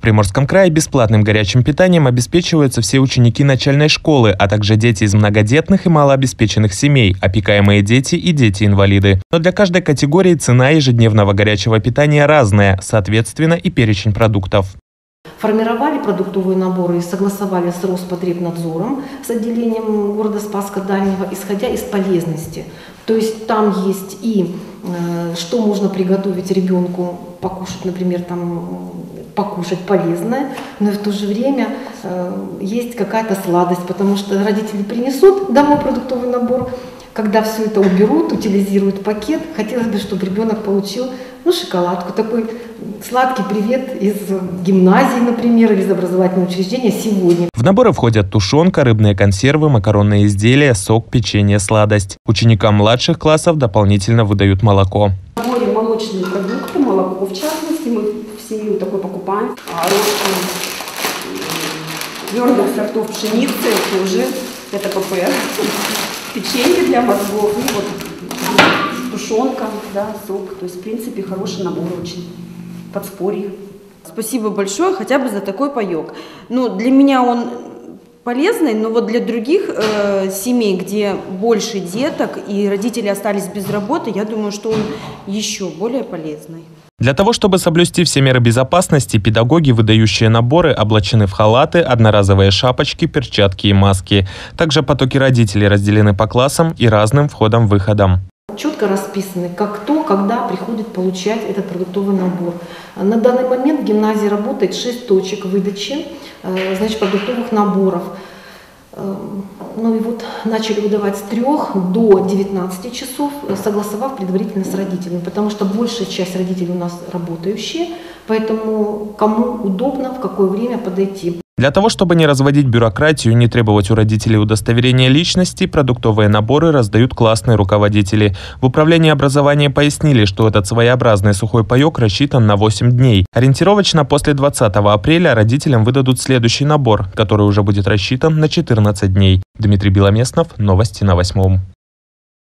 Приморском крае бесплатным горячим питанием обеспечиваются все ученики начальной школы, а также дети из многодетных и малообеспеченных семей, опекаемые дети и дети-инвалиды. Но для каждой категории цена ежедневного горячего питания разная, соответственно и перечень продуктов. Формировали продуктовые наборы и согласовали с Роспотребнадзором, с отделением города Спасска-Дальнего, исходя из полезности. То есть там есть и что можно приготовить ребенку, покушать, например, покушать полезное, но и в то же время есть какая-то сладость, потому что родители принесут домой продуктовый набор, когда все это уберут, утилизируют пакет, хотелось бы, чтобы ребенок получил шоколадку, такой сладкий привет из гимназии, например, или из образовательного учреждения сегодня. В наборы входят тушенка, рыбные консервы, макаронные изделия, сок, печенье, сладость. Ученикам младших классов дополнительно выдают молоко. В наборе молочные продукты, молоко в частности, мы в семью такой покупаем. Ростки твердых сортов пшеницы, тоже это ПП. Печенье для мозгов, тушенка, сок. То есть, в принципе, хороший набор очень. Подспорье. Спасибо большое хотя бы за такой паёк. Для меня он полезный, но вот для других семей, где больше деток и родители остались без работы, я думаю, что он еще более полезный. Для того, чтобы соблюсти все меры безопасности, педагоги, выдающие наборы, облачены в халаты, одноразовые шапочки, перчатки и маски. Также потоки родителей разделены по классам и разным входам-выходам. Четко расписаны, кто, когда приходит получать этот продуктовый набор. На данный момент в гимназии работает 6 точек выдачи продуктовых наборов. Начали выдавать с 3 до 19 часов, согласовав предварительно с родителями, потому что большая часть родителей у нас работающие, поэтому кому удобно, в какое время подойти. Для того, чтобы не разводить бюрократию и не требовать у родителей удостоверения личности, продуктовые наборы раздают классные руководители. В управлении образования пояснили, что этот своеобразный сухой паёк рассчитан на 8 дней. Ориентировочно после 20 апреля родителям выдадут следующий набор, который уже будет рассчитан на 14 дней. Дмитрий Беломеснов, новости на 8.